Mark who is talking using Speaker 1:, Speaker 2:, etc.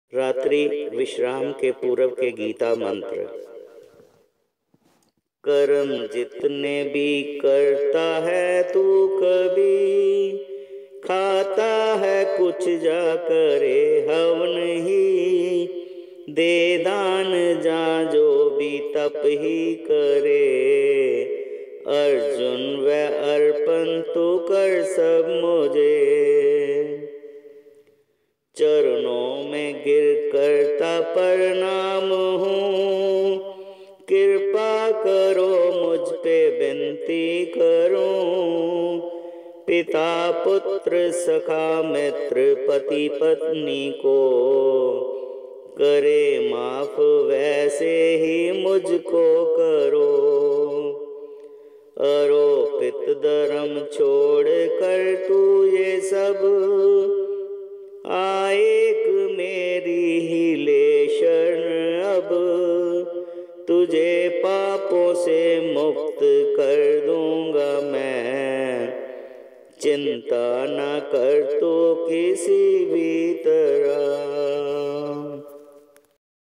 Speaker 1: रात्रि विश्राम के पूर्व के गीता मंत्र। कर्म जितने भी करता है तू कभी, खाता है कुछ जा करे हवन ही, दे दान जा जो भी तप ही करे, अर्जुन व अर्पण तू कर सब मुझे, चरणों में गिर करता प्रणाम हूँ, कृपा करो मुझ पे विनती करूं, पिता पुत्र सखा मित्र पति पत्नी को, करे माफ वैसे ही मुझको करो, आरोपित धर्म छोड़ कर तू ये सब, एक मेरी ही ले शरण अब, तुझे पापों से मुक्त कर दूंगा मैं, चिंता न कर तो किसी भी तरह।